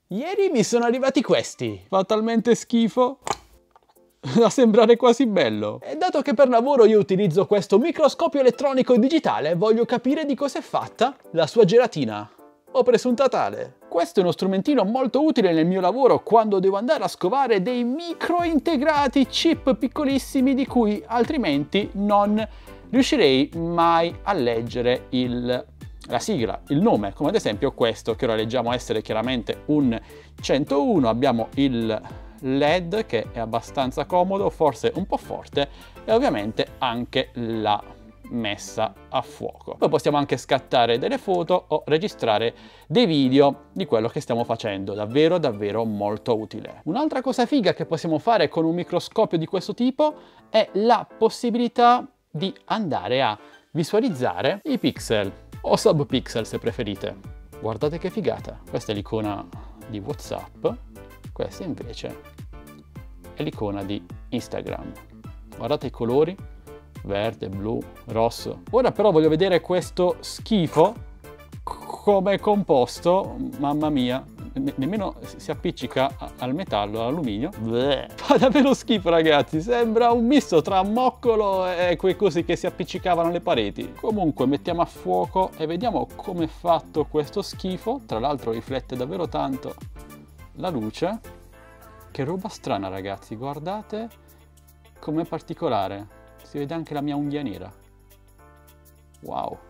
Ieri mi sono arrivati questi. Fa talmente schifo da sembrare quasi bello. E dato che per lavoro io utilizzo questo microscopio elettronico digitale, voglio capire di cosa è fatta la sua gelatina. O presunta tale. Questo è uno strumentino molto utile nel mio lavoro quando devo andare a scovare dei micro integrati chip piccolissimi di cui altrimenti non riuscirei mai a leggere la sigla, il nome, come ad esempio questo che ora leggiamo essere chiaramente un 101, abbiamo il LED che è abbastanza comodo, forse un po' forte, e ovviamente anche la messa a fuoco. Poi possiamo anche scattare delle foto o registrare dei video di quello che stiamo facendo, davvero molto utile. Un'altra cosa figa che possiamo fare con un microscopio di questo tipo è la possibilità di andare a visualizzare i pixel o subpixel se preferite. Guardate che figata, questa è l'icona di WhatsApp, questa invece è l'icona di Instagram. Guardate i colori, verde, blu, rosso. Ora però voglio vedere questo schifo come è composto, mamma mia, nemmeno si appiccica al metallo, all'alluminio. Fa davvero schifo ragazzi, sembra un misto tra moccolo e quei cosi che si appiccicavano alle pareti. Comunque mettiamo a fuoco e vediamo come è fatto questo schifo, tra l'altro riflette davvero tanto la luce. Che roba strana ragazzi, guardate com'è particolare. Si vede anche la mia unghia nera. Wow.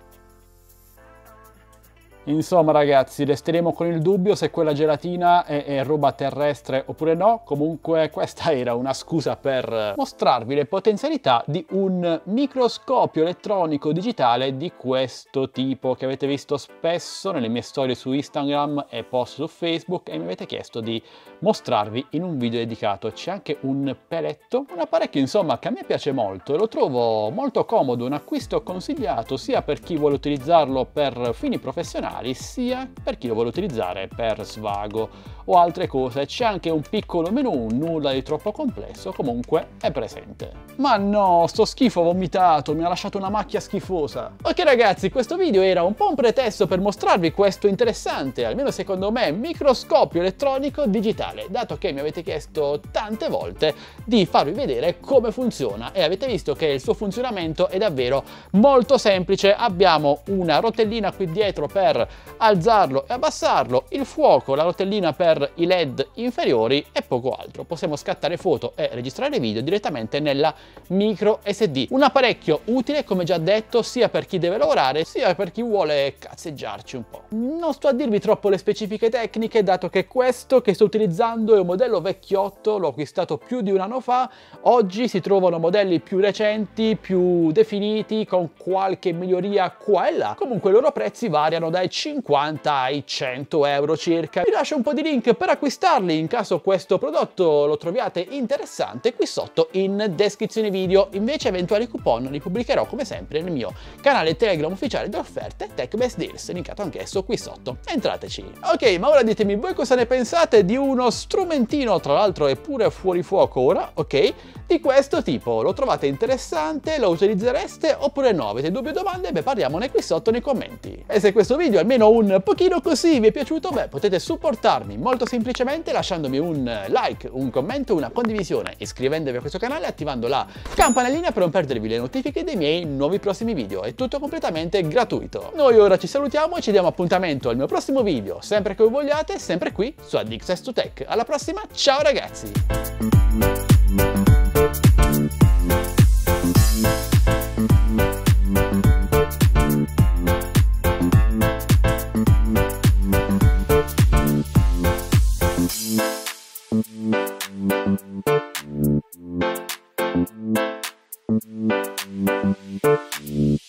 Insomma ragazzi, resteremo con il dubbio se quella gelatina è roba terrestre oppure no. Comunque questa era una scusa per mostrarvi le potenzialità di un microscopio elettronico digitale di questo tipo che avete visto spesso nelle mie storie su Instagram e post su Facebook e mi avete chiesto di mostrarvi in un video dedicato. C'è anche un peletto, un apparecchio insomma che a me piace molto e lo trovo molto comodo, un acquisto consigliato sia per chi vuole utilizzarlo per fini professionali sia per chi lo vuole utilizzare per svago o altre cose. C'è anche un piccolo menu, nulla di troppo complesso, comunque è presente. Ma no, sto schifo vomitato, mi ha lasciato una macchia schifosa. Ok ragazzi, questo video era un po' un pretesto per mostrarvi questo interessante, almeno secondo me, microscopio elettronico digitale, dato che mi avete chiesto tante volte di farvi vedere come funziona e avete visto che il suo funzionamento è davvero molto semplice. Abbiamo una rotellina qui dietro per alzarlo e abbassarlo, il fuoco, la rotellina per i LED inferiori e poco altro. Possiamo scattare foto e registrare video direttamente nella micro SD. Un apparecchio utile, come già detto, sia per chi deve lavorare sia per chi vuole cazzeggiarci un po'. Non sto a dirvi troppo le specifiche tecniche, dato che questo che sto utilizzando è un modello vecchiotto, l'ho acquistato più di un anno fa. Oggi si trovano modelli più recenti, più definiti, con qualche miglioria qua e là. Comunque i loro prezzi variano dai 50 ai 100 euro circa. Vi lascio un po' di link per acquistarli in caso questo prodotto lo troviate interessante qui sotto in descrizione video. Invece eventuali coupon li pubblicherò come sempre nel mio canale Telegram ufficiale di offerte TechBest Deals, linkato anch'esso qui sotto. Entrateci. Ok, ma ora ditemi voi cosa ne pensate di uno strumentino, tra l'altro è pure fuori fuoco ora, ok, di questo tipo. Lo trovate interessante? Lo utilizzereste oppure no? Avete dubbi o domande? Beh, parliamone qui sotto nei commenti. E se questo video almeno un pochino così vi è piaciuto, beh, potete supportarmi molto semplicemente lasciandomi un like, un commento, una condivisione, iscrivendovi a questo canale e attivando la campanellina per non perdervi le notifiche dei miei nuovi prossimi video. È tutto completamente gratuito. Noi ora ci salutiamo e ci diamo appuntamento al mio prossimo video, sempre che voi vogliate, sempre qui su Addicts2Tech. Alla prossima, ciao ragazzi! Mm-hmm.